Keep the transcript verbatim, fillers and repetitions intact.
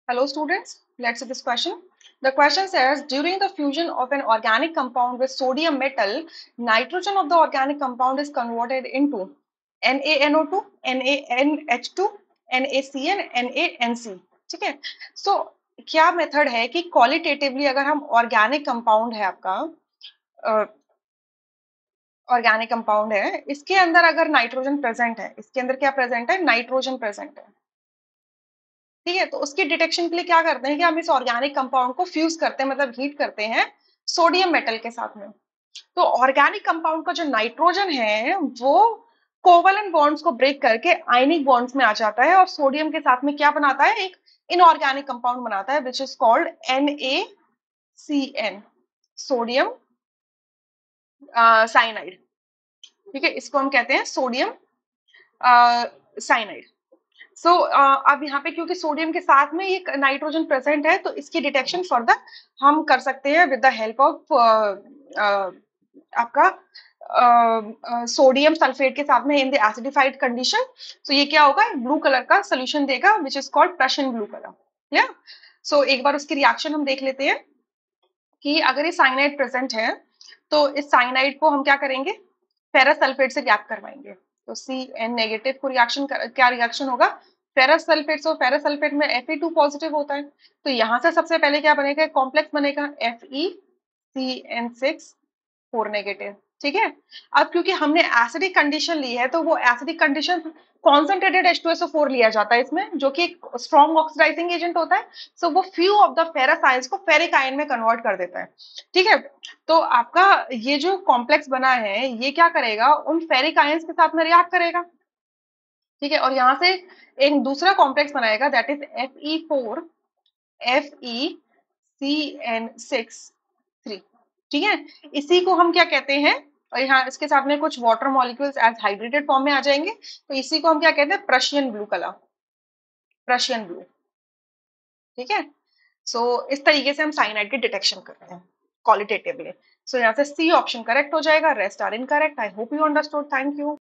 Hello students, let's see this question. The question says, during the fusion of an organic compound with sodium metal, nitrogen of the organic compound is converted into N A N O two, N A N H two, N A C N, N A N C. ठीक है. So क्या method है कि qualitatively अगर हम organic compound है आपका organic uh, compound है, इसके अंदर अगर नाइट्रोजन प्रेजेंट है, इसके अंदर क्या प्रेजेंट है, नाइट्रोजन प्रेजेंट है. ठीक है, तो उसकी डिटेक्शन के लिए क्या करते हैं कि हम इस ऑर्गेनिक कंपाउंड को फ्यूज करते हैं, मतलब हीट करते हैं सोडियम मेटल के साथ में. तो ऑर्गेनिक कंपाउंड का जो नाइट्रोजन है वो कोवलेंट बॉन्ड्स को ब्रेक करके आयनिक बॉन्ड्स में आ जाता है और सोडियम के साथ में क्या बनाता है, एक इनऑर्गेनिक कंपाउंड बनाता है which is called N A C N, sodium cyanide. ठीक है, इसको हम कहते हैं sodium cyanide. So so, uh, अब यहाँ पे क्योंकि सोडियम के साथ में ये नाइट्रोजन प्रेजेंट है तो इसकी डिटेक्शन फर्दर हम कर सकते हैं विद द हेल्प ऑफ आपका सोडियम uh, सल्फेट uh, के साथ में in the acidified condition. So ये क्या होगा, ब्लू कलर का सोल्यूशन देगा which is called Prussian blue colour. या सो एक बार उसकी रिएक्शन हम देख लेते हैं कि अगर ये साइनाइड प्रेजेंट है तो इस साइनाइड को हम क्या करेंगे, फेरस सल्फेट से रिएक्ट करवाएंगे. तो सी एन नेगेटिव को रिएक्शन कर, क्या रिएक्शन होगा, ferrous sulphate. So ferrous sulphate में एफ ई टू पॉजिटिव होता है, तो यहाँ से सबसे पहले क्या बनेगा, कॉम्प्लेक्स बनेगा F E C N six four negative. ठीक है, अब क्योंकि हमने एसिडिक कंडीशन ली है तो वो acidic condition concentrated H two S O four लिया जाता है इसमें, जो कि एक स्ट्रॉन्ग ऑक्सीडाइजिंग एजेंट होता है. सो वो few of the ferrous ions को फेरिक आयन में कन्वर्ट कर देता है. ठीक है, तो आपका ये जो कॉम्प्लेक्स बना है ये क्या करेगा, उन फेरिक आयंस के साथ में रिएक्ट करेगा. ठीक है, और यहाँ से एक दूसरा कॉम्प्लेक्स बनाएगा that is F E four F E C N six three. ठीक है, इसी को हम क्या कहते हैं, और यहाँ इसके साथ में कुछ water molecules as hydrated form में आ जाएंगे, तो इसी को हम क्या कहते हैं, Prussian blue colour, Prussian blue. ठीक है, सो so, इस तरीके से हम साइनाइड की डिटेक्शन करते हैं क्वालिटेटिवली. सो यहाँ से सी ऑप्शन करेक्ट हो जाएगा, rest are incorrect. I hope you understood. Thank you.